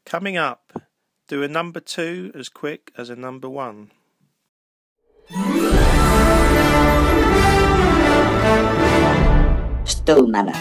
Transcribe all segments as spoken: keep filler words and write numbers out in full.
Coming up, do a number two as quick as a number one. Stomanner.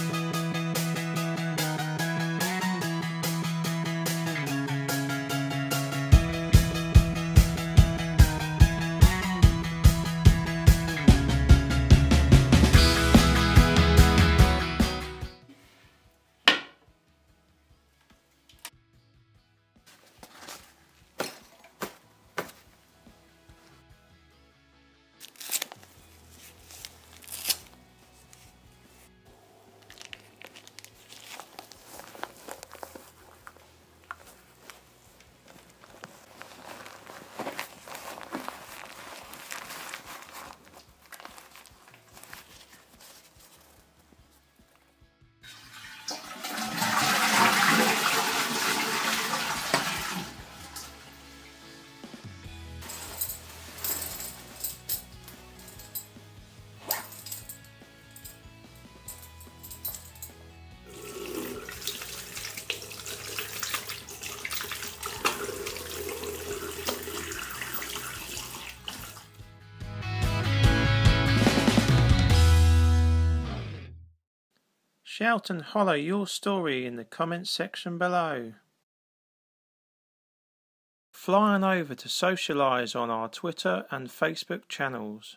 Shout and holler your story in the comments section below. Fly on over to socialise on our Twitter and Facebook channels.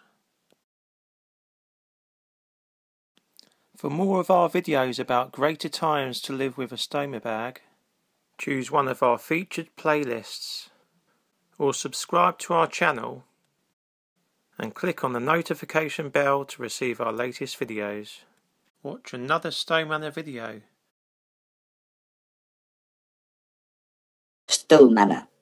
For more of our videos about greater times to live with a stoma bag, choose one of our featured playlists or subscribe to our channel and click on the notification bell to receive our latest videos. Watch another Stomanner video. Stomanner.